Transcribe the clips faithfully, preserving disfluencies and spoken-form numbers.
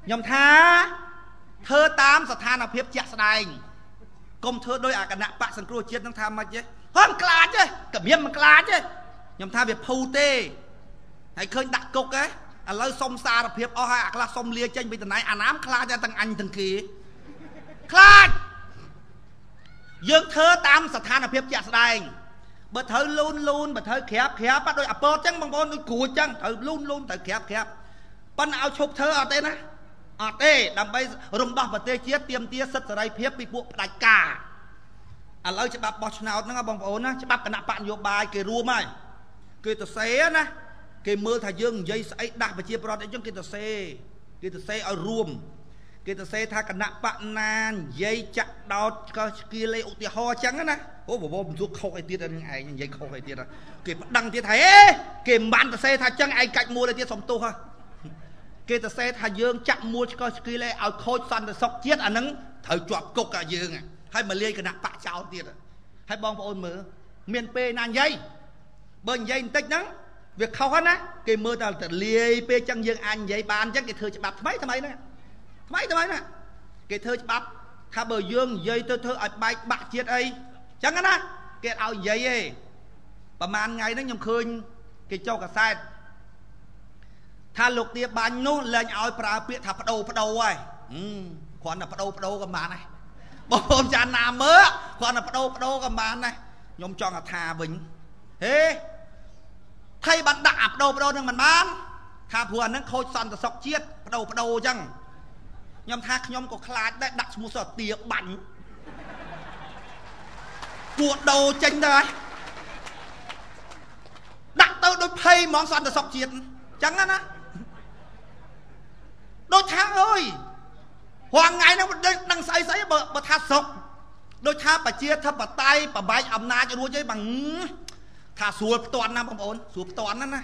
nhầm tha thơ tám sạch tha nào phiếp chạc sạch công thơ đôi à cả nạ bạc sẵn cua chết năng tham mà chứ hôm klá chứ cầm hiếm mà klá chứ nhầm tha việc phâu tê hãy khơi đặt cục ấy à lâu xong xa là phiếp o hai à klá xong lia chênh bây giờ này à nám klá cho thằng anh thằng kia klá dương thơ tám sạch tha nào phiếp chạc sạch bật thơ luôn luôn bật thơ khép khép bắt đôi à bơ chăng bằng bôn đôi cùa chăng thơ luôn luôn thơ khép khép bắn áo chụp thơ ở tên á ở tê đầm bay rung đỏ và tê chiết tiêm tia sất ở đây phiếp bị buộc đại cả à lâu cho bạp bọt nào nó bằng ổn á cho bạp cả nạ bạn vô bài kì rùa mày kì tờ xế ná kì mưa thả dương dây ấy đạp và chia bọt để cho kì tờ xế kì tờ xế ở ruộng kì tờ xế tha cả nạ bạn nan dây chặt đọt kì lê ụ tìa ho trắng á ná ô bố bố mình khâu cái tiết ra những ai dây khâu cái tiết ra kì đăng tiết thấy kì bạn tờ xế tha chân ai cạnh mua lại tiết sống tu ha kê ta xe thà dương chạm mua cho cái lệ ao khôi săn để sọc chết à nắng thời chọt cục cả dương à hay mà liên cái nạp bạ cháo tiệt à hay bong vào ôn mưa miền p nan dây bên dây tích nắng việc khâu hết á cái mưa ta lia p chân dương anh dây bàn chắc cái thơ chụp bắp mấy thằng mấy nè mấy thằng mấy nè cái thơ chụp bắp thà bờ dương dây thơ thơ ở bài bạ chết ấy chẳng á na cái ao dây ấy bà man ngày nó nhầm khơi cái châu cả sai tha lục tia bánh nô lên ao pra piệt thà bắt đầu bắt đầu rồi khoan là bắt đầu bắt đầu cầm bàn này bom chăn nam mớ khoan là bắt đầu bắt đầu cầm bàn này nhom cho là thà bình thế thay bạn đạp đầu bắt đầu nhưng mình bán thà vừa nó khôi săn sọc chiết bắt đầu bắt đầu chăng nhom tha nhom có khai đấy đặt một sợi tia bánh cuộn đầu tranh đây đặt tới đôi phay món săn sọc chiết chẳng á đôi tháng ơi hoàng ngày nó đang say say bờ bờ tha sọc đôi tha bà chia thấp bà tay bà bay ẩm na cho đua chơi bằng thả xua toàn năm ông ổn xua toàn đó nè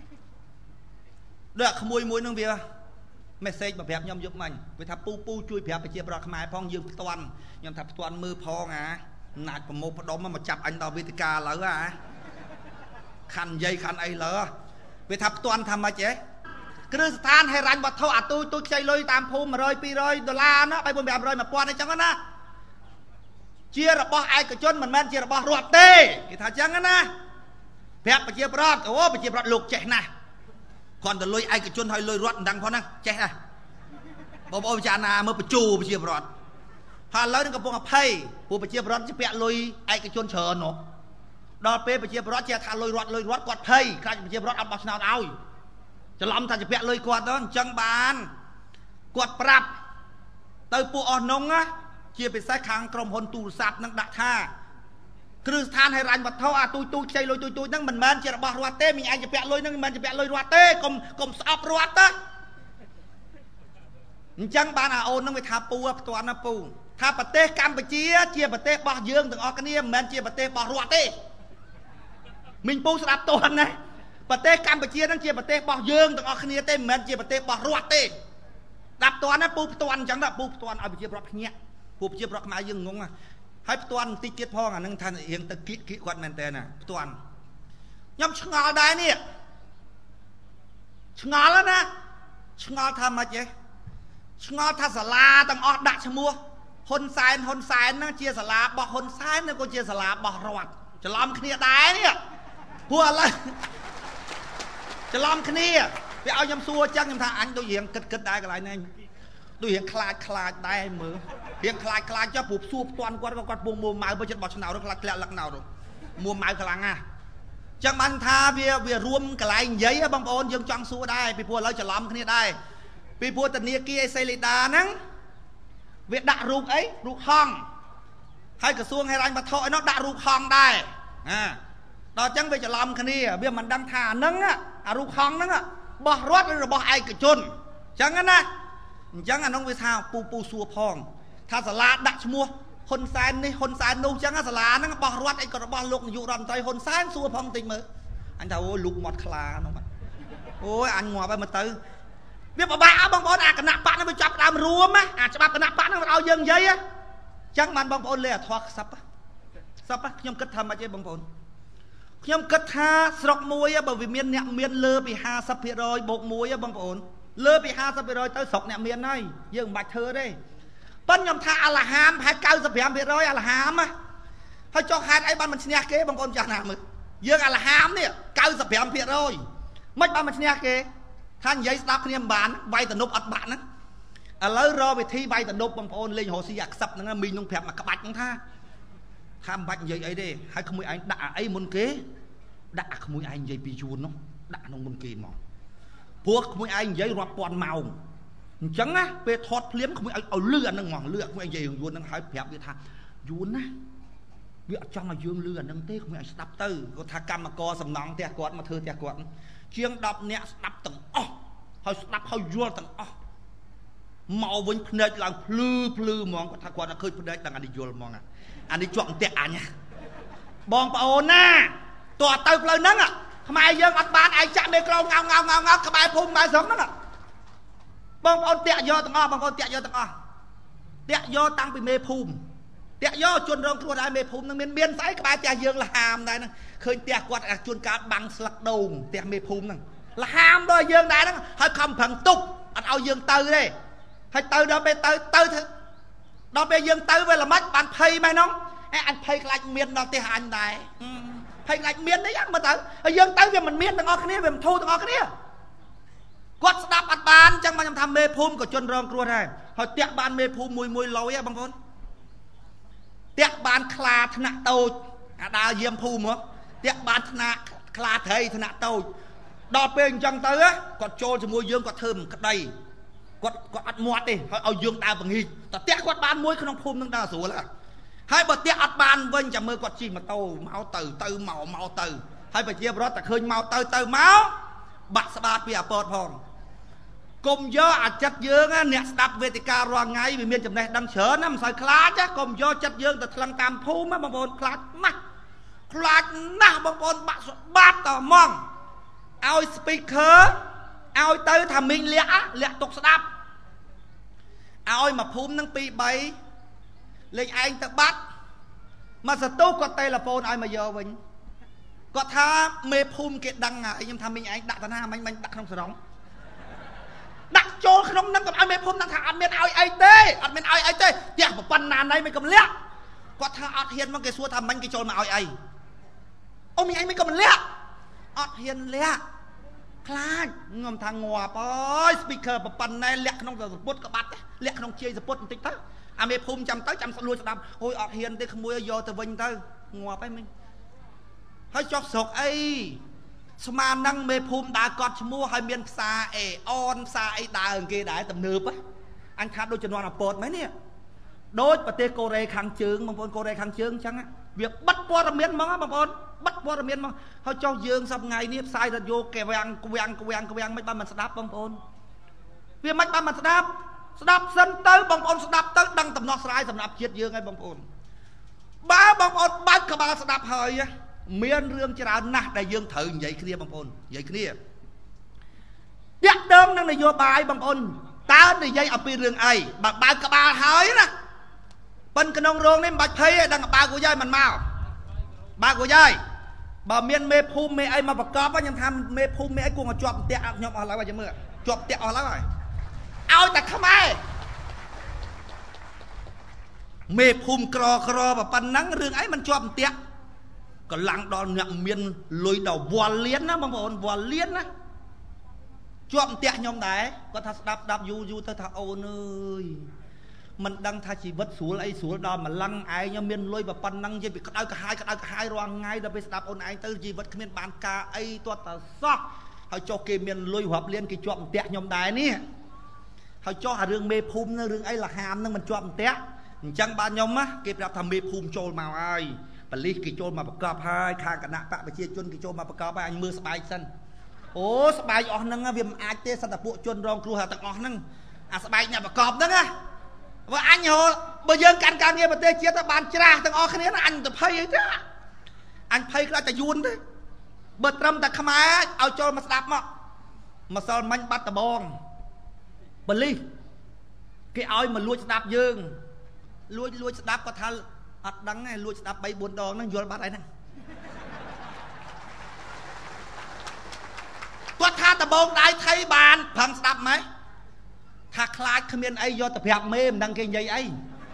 được không mùi mùi nương việc message bà phép nhom giúp mình vì thà pu pu chui phép bà chia bờ khai phong dương toàn nhom thà toàn mưa phong à nạt của một đống mà chập anh đào vê lỡ à khăn dây khăn ấy lỡ vì thà toàn tham mà chế cứ than hay rành bật thâu à tôi tôi chơi lôi tam phô mà rồi pi rồi đô la nó bay buồn bèm rồi mà quan hay chẳng á na chia là bao ai cái chân mình men chia là bao ruột tê cái thà chẳng á na phép bà chia bọt ô bà chia bọt lục chạy này còn từ lôi ai cái chân hay lôi ruột đằng con năng chạy này bao bao cha na mới bà chù bà chia bọt hà lớn cái bông phay của bà chia bọt chứ bẹ lôi ai cái chân chờ nó đo pe bà chia bọt chia thà lôi ruột lôi ruột quạt phay khai bà chia bọt ăn bao nào aoจะล้อมท่านจะเปียเลยกวาดนั่นจังบานกวาดปรับเตยปูอ่อนนงอะเชี่ยไปใส่คางกรมพลตูสัตว์นั่งดักท่าคือทานให้รันบัดเท่าอะตุยตุยใจลอยตุยตุยนั่งมันมันเจ้าบ้ารัวเต้มีไอจะเปียเลยนั่งมันจะเปียเลยรัวเต้กลมกลมสอบรัวเต้จังบานอะโอนนั่งไปทาปูตัวน้ำปูทาปะเต้กัมปะเจียเชี่ยปะเต้บ้าเยืองถึงออกกันเนี่ยมันเชี่ยปะเต้บ้ารัวเต้มิงปูสลับตัวนะประเทศกัมพูชานั่งเชียประเทศบ่อเยืองต้องเอาคณีเต้เหมือนเชียประเทศบ่อรัวเต้ดับตัวนั้นปูตัวนั้นจังดับปูตัวนั้นเอาไปเชียบล็อกเนี้ยปูเชียบล็อกมายังงงอ่ะให้ตัวนั้นติดเกียรพ่ออ่ะนั่งทานเองตะกี้กี้กวาดแมนเต้น่ะตัวนั้นย่อมชงอได้เนี่ยชงอแล้วนะชงอทำมาเจ๊ชงอทัศลาต้องออกดักชมัวฮนไซน์ฮนไซน์นั่งเชียสลาบ่ฮนไซน์นั่งก็เชียสลาบ่รอดจะล้อมคณีได้เนี่ยพวกอะไรจะล้อมคณีไปเอายำซัวจังยำทางอันตัวเหียงกึดกึดได้กันไรเนี่ยตัวเหียงคลาดคลาดได้มือเหียงคลาดคลาดจะผูกซัวตอนกวาดกวาดปูมัวไม้ไปจนบอชนาวแล้วคลาดแกละลักนาวดูมัวไม้กลางอ่ะจังมันทาเวียเวียรวมกันไรยัยบางคนยังจังซัวได้ไปพวกเราจะล้อมคณีได้ไปพวกตะเนียกี้ไอเซลิดานั่งเวียด่ารูปไอ้รูปห้องให้กระทรวงให้รันมาทอยnóด่ารูปห้องได้อ่าตอนจังไปจะล้อมคณีเวียมันดังทานั่งอ่ะอารูปห้องนั่งอ่ะบ่รอดหรือบ่ไอ้กระจนจังงั้นนะจังงั้นน้องวิชาปูปูซัวพองถ้าสลาดักมัวคนแซนนี่คนแซนนู่จังงั้นสลานั่งบ่รอดไอ้กระบอลลูกอยู่รำใจคนแซนซัวพองติงมืออันเท่าลูกหมดคลาน้องมันโอ้ยอันงัวไปมาตื้อเวียบบ่ายเอาบางบอลอากันหนักปะนั่นไปจับตามรวมไหมอาจจะมากันหนักปะนั่นเอาเยิงเยอะจังมันบางบอลเลยอะทอกซับปะซับปะยมกึศทำมาเจ๊บางบอลยมกึศท่าสกมวยอะบ่วิเมียนเนี่ยเมียนเลือไปหาซับเพียรอยบกมวยอะบางบอลលើពីห้าสิบเปอร์เซ็นต์ទៅស្រុកអ្នកមានហើយយើងមិនបាច់ធ្វើទេប៉ុន្តែខ្ញុំថាអាឡាហាមប្រហែលเก้าสิบห้าเปอร์เซ็นต์អាឡាហាមហើយចុះហេតុអីបានមិនឈ្នះគេបងប្អូនចាស់ណាមើលយើងអាឡាហាមនេះเก้าสิบห้าเปอร์เซ็นต์មិនបានមិនឈ្នះគេថានិយាយស្ដាប់គ្នាមិនបានវាយតនុបអត់បាក់ហ្នឹងឥឡូវរកវិធីវាយតនុបបងប្អូនលេងរស់ស៊ីអាខ្សឹបហ្នឹងមីងនឹងប្រាប់មកក្បាច់ហ្នឹងថាថាមិនបាច់និយាយអីទេហើយក្មួយឯងដាក់អីមុនគេដាក់អាក្មួយឯងនិយាយពីយួននោះដាក់ក្នុងមុនគេហ្មងព្រោះក្មួយឯងនិយាយរាប់ពាន់ម៉ោងអញ្ចឹងណាពេលថតភ្លាមក្មួយឲ្យឲ្យលឺអាហ្នឹងហ្មងលឺអាក្មួយនិយាយរឿងយួនហ្នឹងហើយប្រាប់វាថាយួនណាវាអត់ចង់ឲ្យយើងលឺអាហ្នឹងទេក្មួយឲ្យស្ដាប់ទៅគាត់ថាកម្មករសំណង់ផ្ទះគាត់មកធ្វើផ្ទះគាត់ជាងដប់នាក់ស្ដាប់ទាំងអស់ហើយស្ដាប់ហើយយល់ទាំងអស់មកវិញភ្នែកឡើងភ្លឺភ្លឺហ្មងគាត់ថាគាត់ឃើញភ្នែកដល់អានេះយល់ហ្មងអានេះជាប់អន្ទាក់អញបងប្អូនណាតោះទៅផ្លូវហ្នឹងខ្មែរយើងអត់បានឯងចាក់មេក្រូងងងងងក្បែរភូមិក្បែរស្រុកហ្នឹងបងប្អូនតាក់យកទាំងអស់បងប្អូនតាក់យកទាំងអស់តាក់យកតាំងពីមេភូមិតាក់យកជនរងគ្រោះដែរមេភូមិហ្នឹងមានមានស្អីក្បែរផ្ទះយើងលហាមដែរហ្នឹងឃើញផ្ទះគាត់ជួនកាលបាំងស្លឹកដូងផ្ទះមេភូមិហ្នឹងលហាមដល់យើងដែរហ្នឹងហើយខំប្រឹងទប់អត់ឲ្យយើងទៅទេហើយទៅដល់ពេលទៅទៅដល់ពេលយើងទៅវាល្មិចបានភ័យម៉េចហ្នឹងអេអញភ័យខ្លាចមានដល់ផ្ទះអញដែរភ័យខ្លាចមានអីយ៉ាងមើលទៅហើយយើងទៅវាមិនមានទាំងអស់គ្នាវាមិនធូរទាំងអស់គ្នាគាត់ស្ដាប់អត់បានអញ្ចឹងមកខ្ញុំថាមេភូមិក៏ជនរងគ្រោះដែរហើយតាក់បានមេភូមិមួយមួយលយហ៎បងប្អូនតាក់បានខ្លាថ្នាក់តូចអាដើរយាមភូមិហ៎តាក់បានថ្នាក់ខ្លាត្រីថ្នាក់តូចដល់ពេលអញ្ចឹងទៅគាត់ចូលជាមួយយើងគាត់ធ្វើមិនក្តីគាត់គាត់អត់មាត់ទេហើយឲ្យយើងដើរបង្ហីតតាក់គាត់បានមួយក្នុងភូមិនឹងដើរស្រួលហើយបើតាក់អត់បានវិញចាំមើលគាត់ជិះម៉ូតូមកទៅទៅមកមកទៅហើយប្រជាពលរដ្ឋតែឃើញមកទៅទៅមកបាក់ស្បាតពីអាពតផងគុំយកអាចិត្តយើងអ្នកស្ដាប់វេទិការាល់ថ្ងៃវាមានចំណេះដឹងច្រើនណាមិនសូវខ្លាចគុំយកចិត្តយើងទៅថ្លឹងតាមភូមិបងប្អូនខ្លាចណាស់ខ្លាចណាស់បងប្អូនបាក់ស្បាតតហ្មងឲ្យ speaker ឲ្យទៅថាមីងលាក់លាក់ទុកស្ដាប់ឲ្យមកភូមិនឹងពីរបីលេងឯងទៅបាត់មកសតុគាត់ទេលេហ្វូនឲ្យមកយកវិញគាត់ថាមេភូមិគេដឹងហើយខ្ញុំថាមីងឯងដាក់តាណាមិញមិញដាក់ក្នុងសរងដាក់ចូលក្នុងនឹងកុំឲ្យមេភូមិដឹងថាអត់មានឲ្យអីទេអត់មានឲ្យអីទេផ្ទះប្រប៉ុណ្ណាណៃមិនកំលាក់គាត់ថាអត់ហ៊ានមកគេសួរថាមិញគេចូលមកឲ្យអីអូមីងឯងមិនកំលាក់អត់ហ៊ានលាក់ខ្លាចខ្ញុំថាងាប់អើយ speaker ប្រប៉ុណ្ណេះលាក់ក្នុងសពុតក្បាត់លាក់ក្នុងជាយសពុតបន្តិចទៅអាមេភូមិចាំទៅចាំលួចស្ដាប់អូយអត់ហ៊ានទេក្មួយយកទៅវិញទៅងាប់ហើយមិញហើយចុះស្រុកអីស្មាននឹងមេភូមិដើរកត់ឈ្មោះហើយមានផ្សារអេអនផ្សារអីដើរគេដែរទំនើបអញថាដូចជំនាន់អាពតមែននេះដូចប្រទេសកូរ៉េខាងជើងបងប្អូនកូរ៉េខាងជើងអញ្ចឹងវាបិទព័ត៌មានហ្មងបងប្អូនបិទព័ត៌មានហ្មងហើយចុះយើងសប្ថ្ងៃនេះផ្សាយរ៉ាឌីយ៉ូកវាំងគវាំងគវាំងគវាំងមិនបានមិនស្ដាប់បងប្អូនវាមិនបានមិនស្ដាប់ស្ដាប់សិនទៅបងប្អូនស្ដាប់ទៅដឹងដំណោះស្រាយសម្រាប់ជាតិយើងហើយបងប្អូនបើបងប្អូនបាច់ក្បាលស្ដាប់ហើយមានរឿងច្រើនណាស់ដែលយើងត្រូវនិយាយគ្នាបងប្អូននិយាយគ្នាតាក់ទងនឹងនយោបាយបងប្អូនតើនិយាយអំពីរឿងអីបើបើក្បាលហើយណាប៉ិនក្នុងរោងនេះមិនបាច់ភ័យទេដឹងបើគួយហើយមិនមកបើគួយហើយបើមានមេភូមិមេអីមកប្រកបខ្ញុំថាមេភូមិមេអីគួរមកជាប់ផ្ទះខ្ញុំអស់ឡើយចាំមើលជាប់ផ្ទះអស់ឡើយឲ្យតែខ្មែរមេភូមិក្រក្រប៉ុណ្ណឹងរឿងអីមិនជាប់ផ្ទះកលាំងដល់អ្នកមានលុយដល់វល់លៀនណាបងប្អូនវល់លៀនណាជាប់ផ្ទះខ្ញុំដែរគាត់ថាស្ដាប់ស្ដាប់យូរយូរទៅថាអូនអើយមិនដឹងថាជីវិតស្រួលអីស្រួលដល់ម្លឹងឯងមានលុយប៉ុណ្ណឹងនិយាយពីក្តៅក្រហាយក្តៅក្រហាយរាល់ថ្ងៃដល់ពេលស្ដាប់អូនឯងទៅជីវិតគ្មានបានការអីទាត់តែសោះហើយចុះគេមានលុយរាប់លានគេជាប់ផ្ទះខ្ញុំដែរនេះហើយចុះអារឿងមេភូមិនឹងរឿងអីលហាមនឹងមិនជាប់ផ្ទះអញ្ចឹងបាទខ្ញុំគេប្រាប់ថាមេភូមិចូលមកហើយប៉លីសគេចូលមកប្រកបហើយខាងគណៈបកប្រជាជនគេចូលមកប្រកបហើយអញមើលស្បែកសិនអូស្បែកអស់ហ្នឹងវាមិនអាចទេសត្វពួកជនរងគ្រោះទាំងអស់ហ្នឹងអាស្បែកអ្នកប្រកបហ្នឹងណាបើអញហៅបើយើងកាន់ការងារប្រទេសជាតិទៅបានច្រាស់ទាំងអស់គ្នាអញទៅភ័យអីទេអញភ័យខ្លាចតែយួនទេបើត្រឹមតែខ្មែរឲ្យចូលមកស្ដាប់មកម្សិលមិញបាត់ដបងប៉លីសគេឲ្យមកលួចស្ដាប់យើងលួចលួចស្ដាប់គាត់ថាអត់ដឹងទេលួចស្ដាប់បីបួនដងហ្នឹងយល់បាត់ហើយហ្នឹងគាត់ថាដបងដៃថៃបានប្រឹងស្ដាប់ម៉េចថាខ្លាចគ្មានអីយកទៅប្រាប់មេមិនដឹងគេនិយាយអី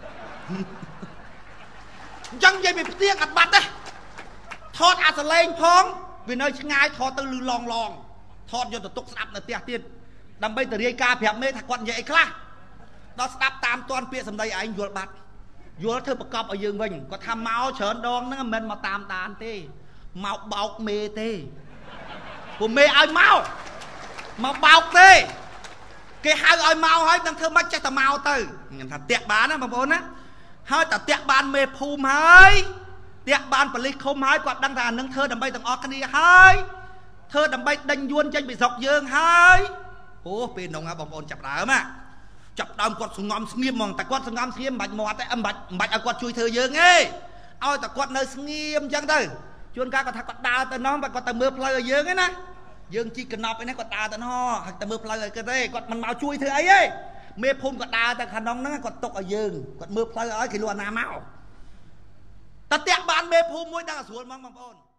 ចឹងនិយាយពីផ្ទៀងអត់បាត់ទេថតអាសលេងផងវានៅឆ្ងាយថតទៅលឺឡងឡងថតយកទៅទុកស្ដាប់នៅផ្ទះទៀតដើម្បីទៅរាយការណ៍ប្រាប់មេថាគាត់និយាយអីខ្លះដល់ស្ដាប់តាមតាន់ពាក្យសម្ដីឯងយល់បាត់យល់ធ្វើប្រកបឲ្យយើងវិញគាត់ថាមកច្រើនដងហ្នឹងមិនមែនមកតាមដានទេមកបោកមេទេពួកមេឲ្យមកមកបោកទេគេហៅឲ្យមកហើយនឹងធ្វើមិនចេះតែមកទៅខ្ញុំថាតាក់បានណាបងប្អូនណាហើយតែតាក់បានមេភូមិហើយតាក់បានប៉ូលីសឃុំហើយគាត់ដឹងថាអានឹងធ្វើដើម្បីទាំងអស់គ្នាហើយធ្វើដើម្បីដេញយួនចេញពីស្រុកយើងហើយអូពេលនោះបងប្អូនចាប់ដើមណាចាប់ដើមគាត់សងំស្ងៀមហ្មងតែគាត់សងំស្ងៀមមិនបាច់មាត់ទេមិនបាច់មិនបាច់ឲ្យគាត់ជួយធ្វើយើងទេឲ្យតែគាត់នៅស្ងៀមអញ្ចឹងទៅជួនកាលគាត់ថាគាត់ដើរទៅនោះគាត់ទៅមើលផ្លូវឲ្យយើងឯណាយើងជីកកណប់ឯនេះគាត់ដើរទៅនោះហើយទៅមើលផ្លូវឲ្យគាត់ទេគាត់មិនមកជួយធ្វើអីទេមេភូមិគាត់ដើរទៅខាងនោះហ្នឹងគាត់ទុកឲ្យយើងគាត់មើលផ្លូវឲ្យគេលួចអាណាមកតែតាក់បានមេភូមិមួយដល់ស្រួលហ្មងបងប្អូន